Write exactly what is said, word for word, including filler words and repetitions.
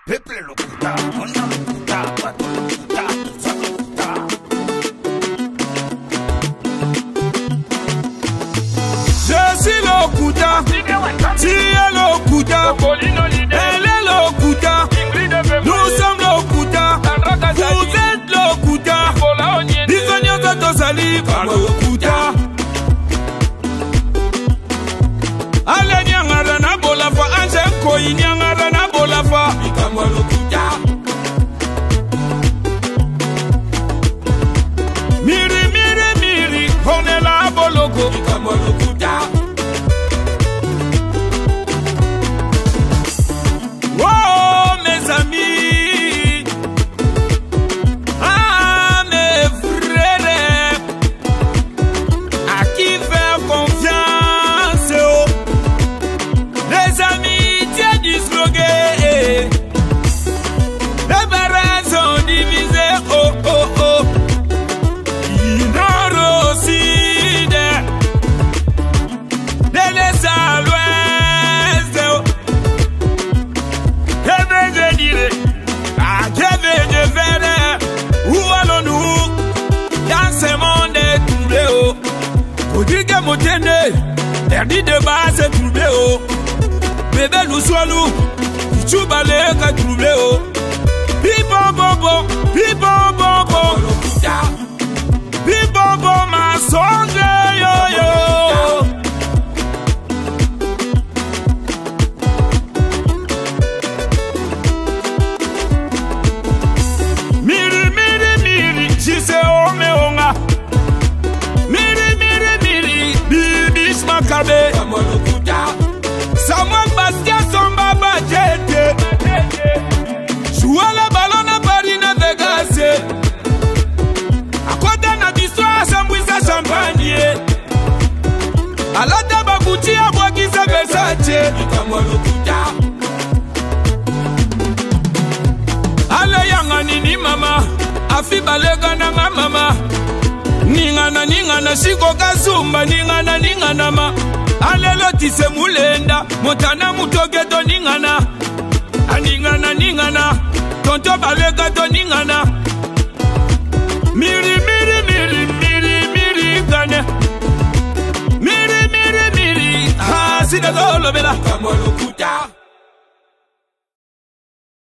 Peuple lokuta, on a lokuta, bato lokuta, tout ça lokuta. Je suis lokuta, tu es lokuta, elle est lokuta, nous sommes lokuta, vous êtes lokuta, disons que tosali par lokuta. Ale nyangara na bolafa, anje koi nyangara na bolafa. Ikamwa lokuta. Miri miri miri, on est là boloko. Ikamwa lokuta. Oh mes amis, ah mes frères, à qui faire confiance? Les amitiés disloquées, les parents sont divisés, oh oh oh. Inorocide, de l'est à l'ouest, oh. Que vais-je dire, ah que vais-je faire, où allons-nous dans ce monde troublé, oh. Pour dire que mon tenez, perdu de base troublé, oh. Bébé nous swallow, tu balais qu'à troubler, oh. Pipo bobo, pipo bobo, pipo bobo, ma songe, yo yo. Miri, miri, miri, j'y sais, oh, mais on a. Miri, miri, miri, bibish makabe. Samuel Bastia son baba jete. Joue le ballon na Paris na Vegas. A côté na biswa sambwisa champagne. A la taba Gucci a bwakisa Versace. Ikamwa lokuta. Ale yanga nini mama, afi balega na nga mama. Ningana ningana shiko kazumba ningana ningana ma. Alelo tise mulenda, motana mutogeto ningana. Aningana ningana, tonto balega to ningana. Miri miri miri miri miri gane. Miri miri miri, ha sida golo bela. Kamo lokuta.